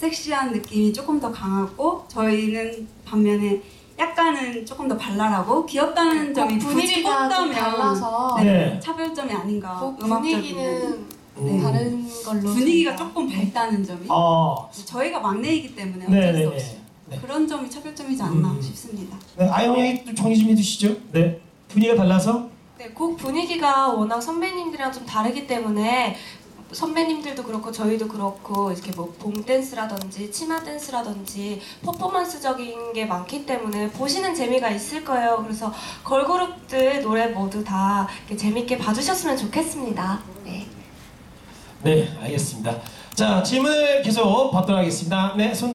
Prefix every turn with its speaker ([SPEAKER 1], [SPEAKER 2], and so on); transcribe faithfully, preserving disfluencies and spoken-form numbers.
[SPEAKER 1] 섹시한 느낌이 조금 더 강하고 저희는 반면에 약간은 조금 더 발랄하고 귀엽다는 점이 굳이
[SPEAKER 2] 분위기가 좀
[SPEAKER 1] 꼽다면
[SPEAKER 2] 달라서
[SPEAKER 1] 네,
[SPEAKER 3] 네.
[SPEAKER 1] 차별점이 아닌가.
[SPEAKER 2] 그
[SPEAKER 1] 음악적인
[SPEAKER 2] 분위기는
[SPEAKER 3] 네.
[SPEAKER 2] 다른 걸로
[SPEAKER 1] 분위기가
[SPEAKER 2] 저희가.
[SPEAKER 1] 조금 밝다는 점이
[SPEAKER 3] 아,
[SPEAKER 1] 저희가 막내이기 때문에
[SPEAKER 3] 네,
[SPEAKER 1] 어쩔
[SPEAKER 3] 네,
[SPEAKER 1] 수 없이
[SPEAKER 3] 네. 네.
[SPEAKER 1] 그런 점이 차별점이지 않나
[SPEAKER 3] 음.
[SPEAKER 1] 싶습니다.
[SPEAKER 3] 네, 아영 양이 또 정리 좀 해주시죠. 네, 분위기가 달라서.
[SPEAKER 2] 네, 곡 분위기가 워낙 선배님들이랑 좀 다르기 때문에 선배님들도 그렇고 저희도 그렇고 이렇게 뭐 봉 댄스라든지 치마 댄스라든지 퍼포먼스적인 게 많기 때문에 보시는 재미가 있을 거예요. 그래서 걸그룹들 노래 모두 다 이렇게 재밌게 봐주셨으면 좋겠습니다. 네.
[SPEAKER 3] 네, 알겠습니다. 자, 질문을 계속 받도록 하겠습니다. 네, 손.